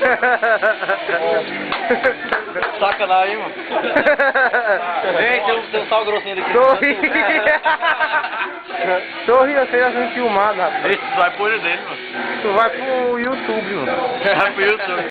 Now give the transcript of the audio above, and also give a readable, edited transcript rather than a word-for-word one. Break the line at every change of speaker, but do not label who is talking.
Sacanagem, mano. Ei, tem um sal grossinho aqui.
Sorri! Sorri, você já sendo filmado, rapaz.
Esse vai pro olho dele, mano.
Tu vai pro YouTube, mano.
Vai pro YouTube.